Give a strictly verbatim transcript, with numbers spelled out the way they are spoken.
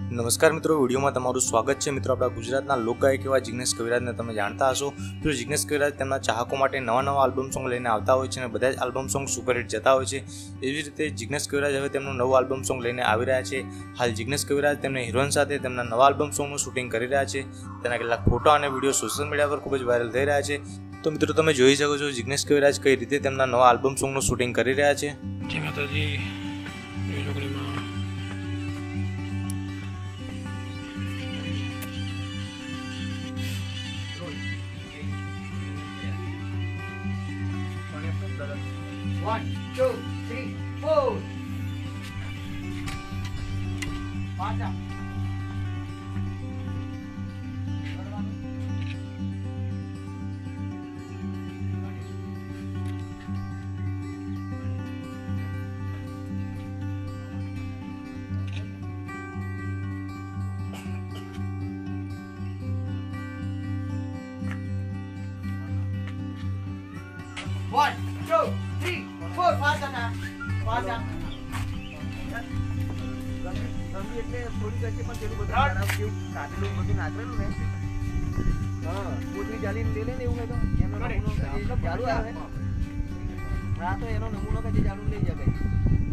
નમસ્કાર મિત્રો, વિડીયોમાં તમારું સ્વાગત છે। મિત્રો, આપણા ગુજરાતના લોકગાયક એવા જિગ્નેશ કવિરાજને તમે જાણતા હશો। તો જિગ્નેશ કવિરાજ તેમના ચાહકો માટે નવા નવા આલ્બમ સોંગ લઈને આવતા હોય છે અને બધા જ આલ્બમ સોંગ સુપરહિટ જતા હોય છે। એવી રીતે જિગ્નેશ કવિરાજ હવે તેમનું નવું આલ્બમ સોંગ લઈને આવી રહ્યા છે। હાલ જિગ્નેશ કવિરાજ તેમની હિરોઈન સાથે તેમના નવા આલ્બમ સોંગનું શૂટિંગ કરી રહ્યા છે। તેના કેટલાક ફોટો અને વિડીયો સોશિયલ મીડિયા પર ખૂબ જ વાયરલ થઈ રહ્યા છે। તો મિત્રો, તમે જોઈ શકો છો જિગ્નેશ કવિરાજ કઈ રીતે તેમના નવા આલ્બમ સોંગનું શૂટિંગ કરી રહ્યા છે। જય માતાજી। One, two, three, four. Pass up. One, two, three, four. Pass up. Pass up. ગંભીર એટલે થોડી કરશે પણ પેલું બધું ખરાબ જેવું કાઢેલું બધું નાખેલું ને હા કોથળી ચાલીને લે લે ને એવું હોય તો એનો નમૂનો જાડું આવે હા તો એનો નમૂનો કે જાડું લઈ જાય